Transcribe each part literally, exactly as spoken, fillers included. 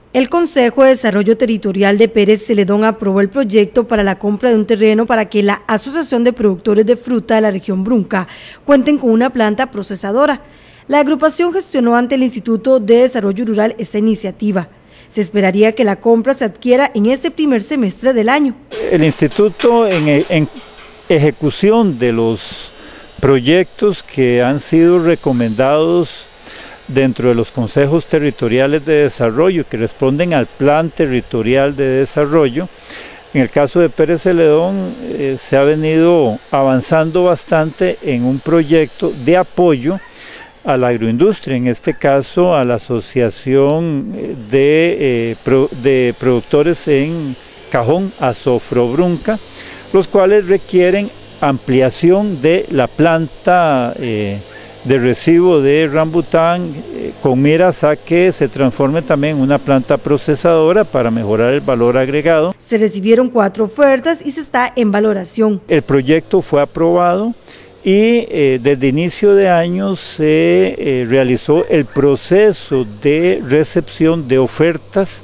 El Consejo de Desarrollo Territorial de Pérez Celedón aprobó el proyecto para la compra de un terreno para que la Asociación de Productores de Fruta de la región Brunca cuenten con una planta procesadora. La agrupación gestionó ante el Instituto de Desarrollo Rural esta iniciativa. Se esperaría que la compra se adquiera en este primer semestre del año. El instituto, en, en ejecución de los proyectos que han sido recomendados dentro de los consejos territoriales de desarrollo que responden al plan territorial de desarrollo, en el caso de Pérez Celedón eh, se ha venido avanzando bastante en un proyecto de apoyo a la agroindustria, en este caso a la Asociación de, eh, pro, de Productores en Cajón, Asofrobrunca, los cuales requieren ampliación de la planta eh, de recibo de rambután eh, con miras a que se transforme también en una planta procesadora para mejorar el valor agregado. Se recibieron cuatro ofertas y se está en valoración. El proyecto fue aprobado y eh, desde inicio de año se eh, realizó el proceso de recepción de ofertas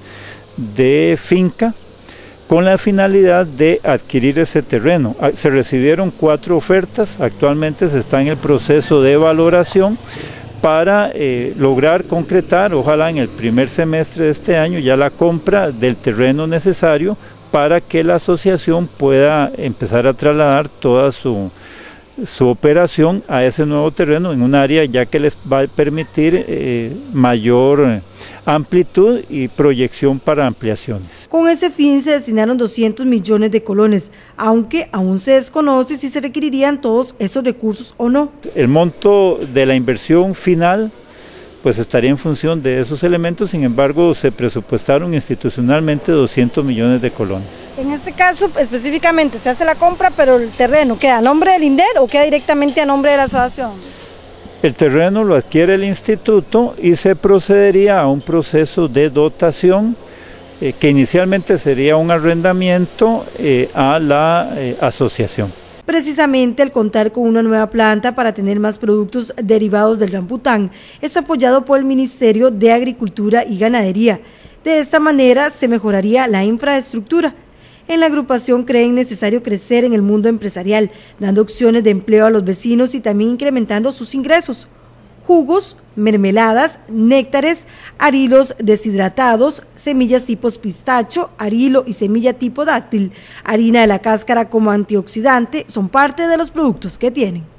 de finca con la finalidad de adquirir ese terreno. Se recibieron cuatro ofertas, actualmente se está en el proceso de valoración para eh, lograr concretar, ojalá en el primer semestre de este año, ya la compra del terreno necesario para que la asociación pueda empezar a trasladar toda su, su operación a ese nuevo terreno en un área ya que les va a permitir eh, mayor amplitud y proyección para ampliaciones. Con ese fin se destinaron doscientos millones de colones, aunque aún se desconoce si se requerirían todos esos recursos o no. El monto de la inversión final pues estaría en función de esos elementos, sin embargo se presupuestaron institucionalmente doscientos millones de colones. En este caso específicamente se hace la compra, pero el terreno ¿queda a nombre del INDER o queda directamente a nombre de la asociación? El terreno lo adquiere el instituto y se procedería a un proceso de dotación eh, que inicialmente sería un arrendamiento eh, a la eh, asociación. Precisamente el contar con una nueva planta para tener más productos derivados del rambután es apoyado por el Ministerio de Agricultura y Ganadería. De esta manera se mejoraría la infraestructura. En la agrupación creen necesario crecer en el mundo empresarial, dando opciones de empleo a los vecinos y también incrementando sus ingresos. Jugos, mermeladas, néctares, arilos deshidratados, semillas tipo pistacho, arilo y semilla tipo dáctil, harina de la cáscara como antioxidante son parte de los productos que tienen.